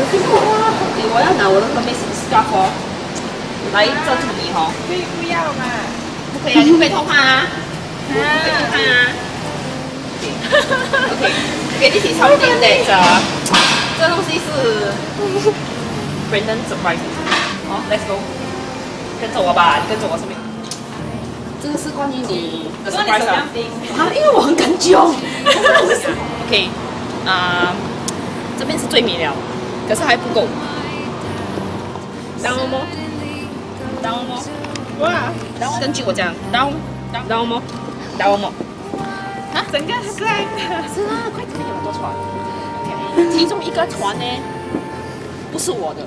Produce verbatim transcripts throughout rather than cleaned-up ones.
哇，我要拿我的 Hermes scarf 哦，来遮住你哦。 可以不要嘛？ 不可以啊，你不可以偷看啊，不可以偷看啊。OK， 给你提 something that 这东西是 Brandon surprise。好 ，Let's go， 跟着我吧，你跟着我身边。这个是关于你的 surprise 啊，啊，因为我很敢讲。OK， 啊、呃，这边是最美了，可是还不够。down 么 ？down 么？哇！根据我讲 down down 么 ？down 么？啊，整个是在是啊，快点，有很多船。Okay， 其中一个船呢，不是我的。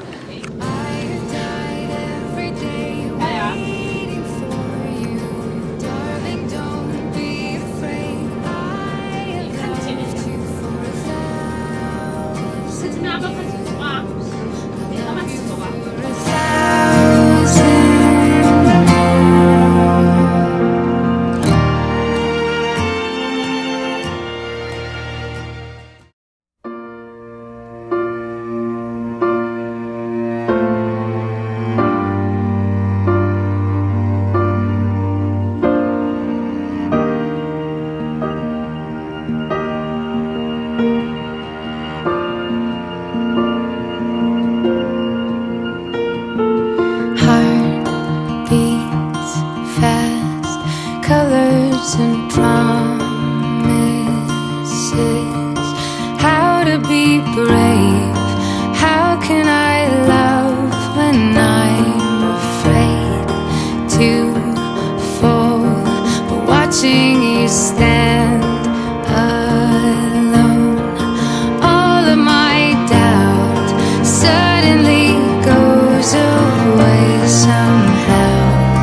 哎呀！你看前面，是真的要不要看清楚啊？你慢慢走吧。 And promises, how to be brave, how can I love when I'm afraid to fall, but watching you stand alone, all of my doubt suddenly goes away somehow.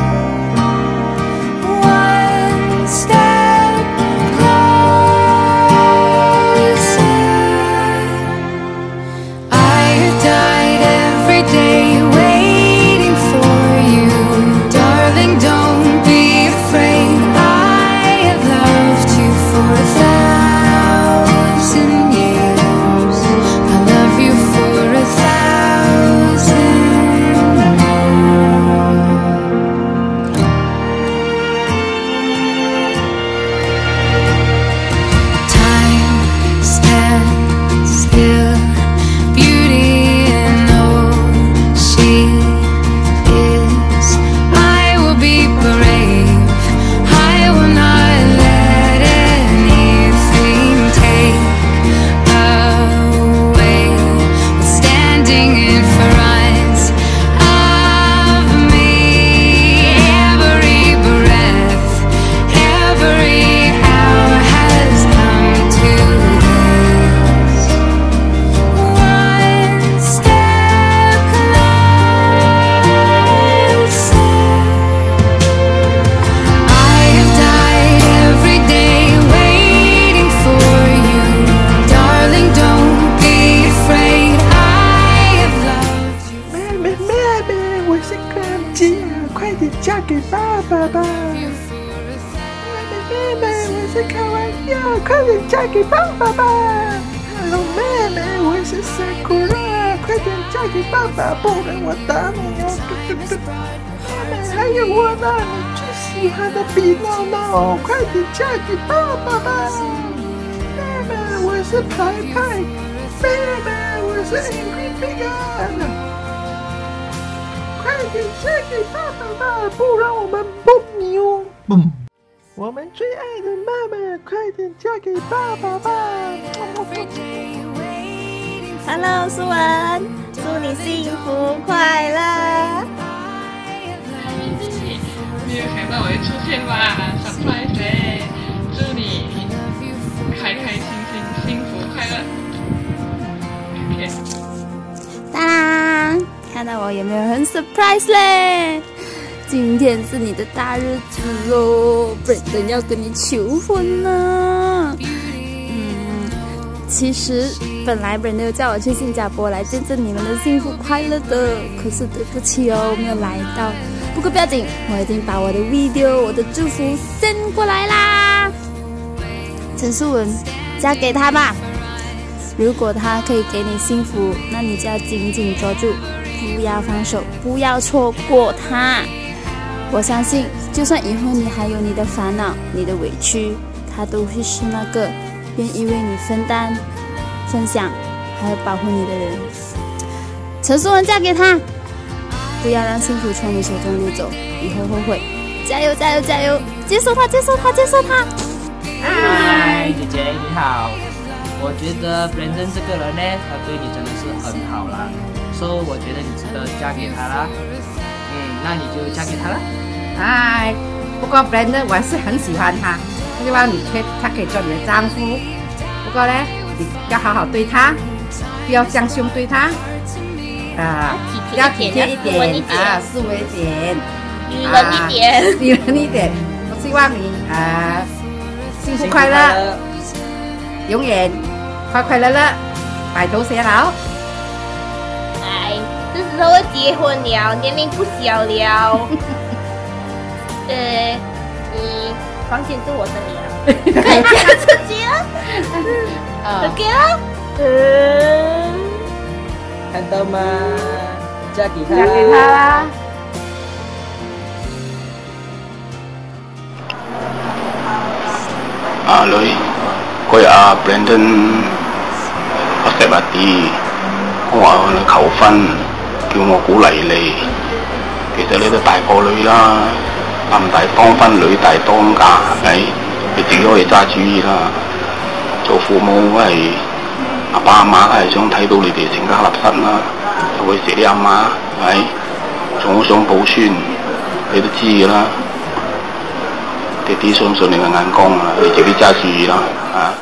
Sakura， 快点嫁给爸爸，不然我打你哦！妹妹，还有我呢，你最喜欢的比诺诺，快点嫁给爸爸吧！妹妹，我是牌牌，妹妹，我是 Angry Big， 快点嫁给爸爸吧，不然我们崩你哦！崩！我们最爱的妈妈，快点嫁给爸爸吧！ Hello， 苏文，祝你幸福快乐。 没有想到我会出现吧 ，surprise！ 祝你开开心心、幸福快乐。OK。 当然，看到我有没有很 surprise 嘞？今天是你的大日子哦 ，Brandon 要跟你求婚呢。嗯，其实本来 Brandon 叫我去新加坡来见证你们的幸福快乐的，可是对不起哦，没有来到。不过不要紧，我已经把我的 video、我的祝福 send 过来啦。陈淑文，嫁给他吧。 如果他可以给你幸福，那你就要紧紧抓住，不要放手，不要错过他。我相信，就算以后你还有你的烦恼、你的委屈，他都会是那个愿意为你分担、分享，还有保护你的人。陈淑文，嫁给他，不要让幸福从你手中溜走，以后后悔。加油，加油，加油！接受他，接受他，接受他。 嗨，姐姐你好。我觉得 Brandon 这个人呢，他对你真的是很好啦，所以我觉得你值得嫁给他啦。嗯，那你就嫁给他啦。 哎，不过 Brandon 我还是很喜欢他，希望你可他可以做你的丈夫。不过呢，你要好好对他，不要像凶对他，啊，要体贴一点啊，斯文一点， 女人一点， 女人一点。我希望你啊，幸福快乐，永远快快乐乐，白头偕老。 哎，这时候要结婚了，年龄不小了。呃，你房钱是我的了，可以这样子讲。OK 了。嗯， 看到吗？嫁给他， 嫁给他啦。 阿女，佢阿 Brandon 我成日啲，我話你求婚，叫我鼓勵你。其實你都大個女啦，男大當婚，女大當嫁，係咪？你自己可以揸主意啦。做父母梗係阿爸阿媽，梗係想睇到你哋成家立室啦，又會錫你阿媽，係咪？仲好想抱孫，你都知㗎啦。爹哋相信你嘅眼光啊，你自己揸主意啦，啊！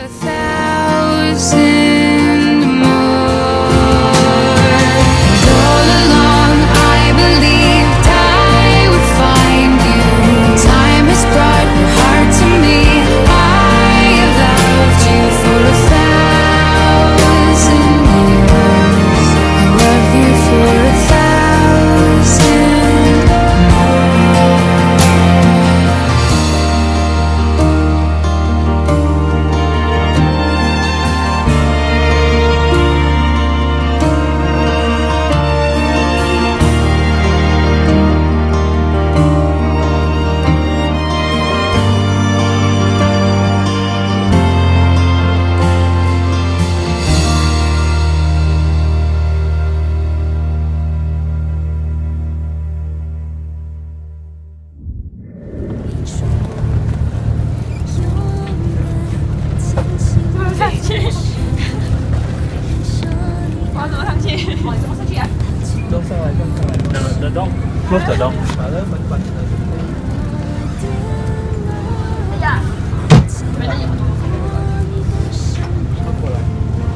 close the door。 哎呀，没人有。过来。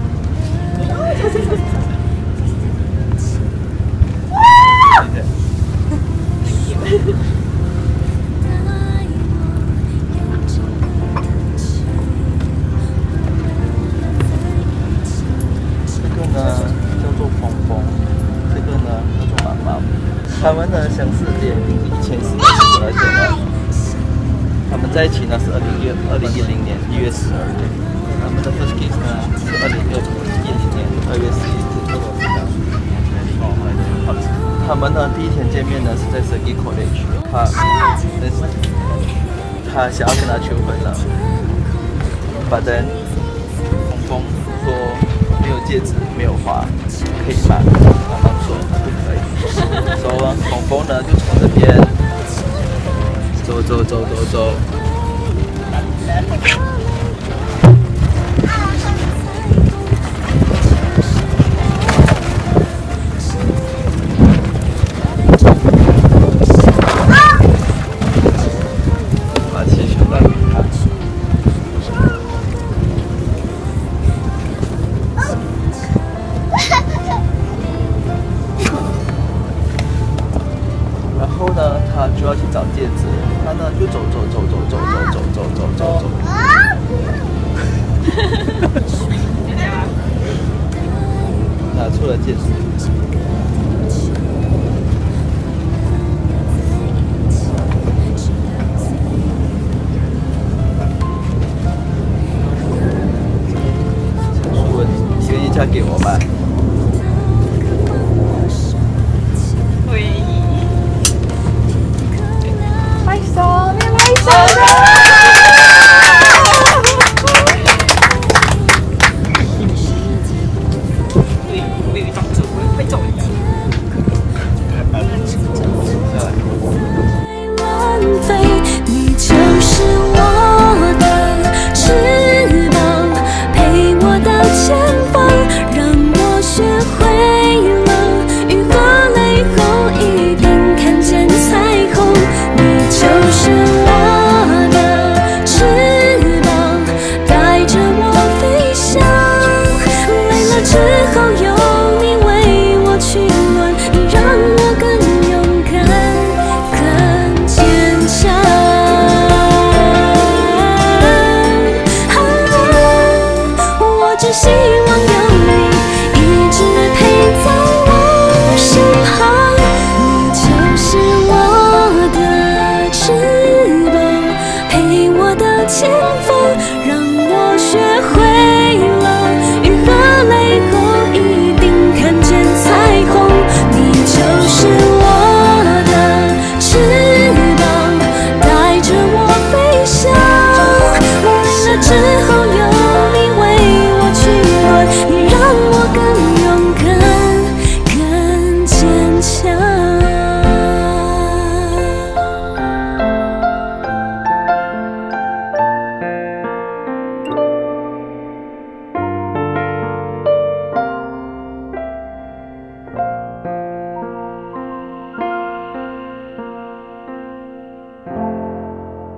这个呢叫做风风，这个呢叫做妈妈。他们呢相识点以前是而且呢，他们在一起呢是二零一二零一零年一月十二日，他们的 first kiss 呢是二零一零年二月十一日，这个我知道。他们呢第一天见面呢是在 Sergey College， 他他想要跟他求婚了 ，but then 峰峰说没有戒指，没有花，可以吗？妈妈说不可以，所以峰峰呢就从这边走走走走走。他就要去找戒指，他呢就走走走走走走走走走走走，拿出了戒指。陈淑文啊。 喂，拍手，你拍手啦！